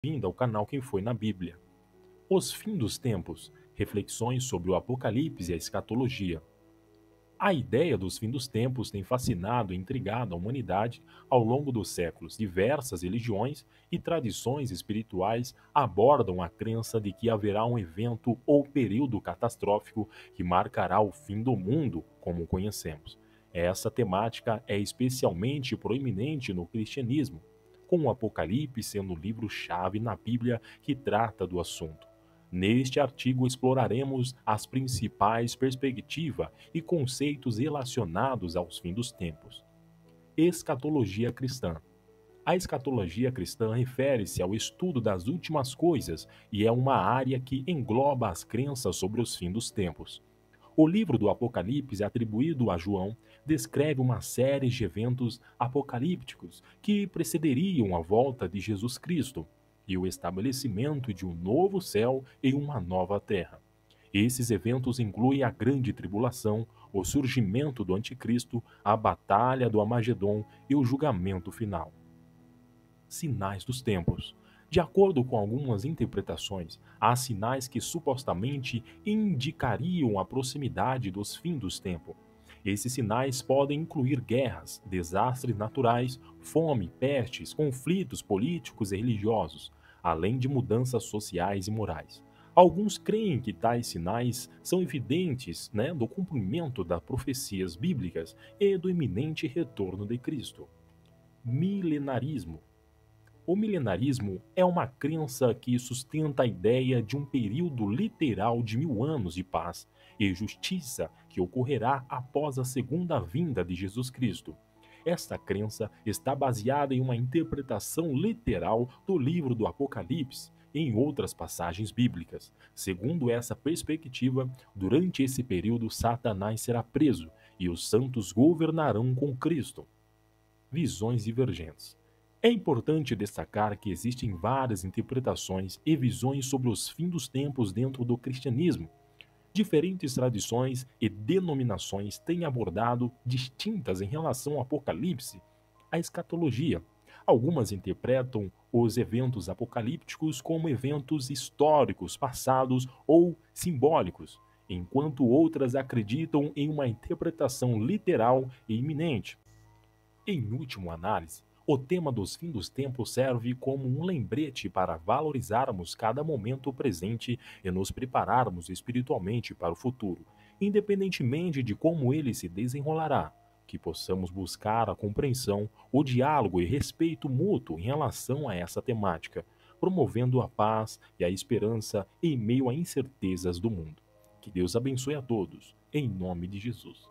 Bem-vindo ao canal Quem Foi na Bíblia. Os Fim dos Tempos, reflexões sobre o Apocalipse e a escatologia. A ideia dos fim dos tempos tem fascinado e intrigado a humanidade ao longo dos séculos. Diversas religiões e tradições espirituais abordam a crença de que haverá um evento ou período catastrófico que marcará o fim do mundo como o conhecemos. Essa temática é especialmente proeminente no cristianismo, com o Apocalipse sendo o livro-chave na Bíblia que trata do assunto. Neste artigo exploraremos as principais perspectivas e conceitos relacionados aos fins dos tempos. Escatologia cristã. A escatologia cristã refere-se ao estudo das últimas coisas e é uma área que engloba as crenças sobre os fins dos tempos. O livro do Apocalipse, atribuído a João, descreve uma série de eventos apocalípticos que precederiam a volta de Jesus Cristo e o estabelecimento de um novo céu e uma nova terra. Esses eventos incluem a grande tribulação, o surgimento do anticristo, a batalha do Armagedon e o julgamento final. Sinais dos tempos. De acordo com algumas interpretações, há sinais que supostamente indicariam a proximidade dos fins dos tempos. Esses sinais podem incluir guerras, desastres naturais, fome, pestes, conflitos políticos e religiosos, além de mudanças sociais e morais. Alguns creem que tais sinais são evidentes, do cumprimento das profecias bíblicas e do iminente retorno de Cristo. Milenarismo. O milenarismo é uma crença que sustenta a ideia de um período literal de 1000 anos de paz e justiça que ocorrerá após a segunda vinda de Jesus Cristo. Esta crença está baseada em uma interpretação literal do livro do Apocalipse e em outras passagens bíblicas. Segundo essa perspectiva, durante esse período Satanás será preso e os santos governarão com Cristo. Visões divergentes. É importante destacar que existem várias interpretações e visões sobre os fins dos tempos dentro do cristianismo. Diferentes tradições e denominações têm abordado distintas em relação ao Apocalipse, a escatologia. Algumas interpretam os eventos apocalípticos como eventos históricos, passados ou simbólicos, enquanto outras acreditam em uma interpretação literal e iminente. Em última análise, o tema dos fins dos tempos serve como um lembrete para valorizarmos cada momento presente e nos prepararmos espiritualmente para o futuro, independentemente de como ele se desenrolará. Que possamos buscar a compreensão, o diálogo e respeito mútuo em relação a essa temática, promovendo a paz e a esperança em meio a incertezas do mundo. Que Deus abençoe a todos, em nome de Jesus.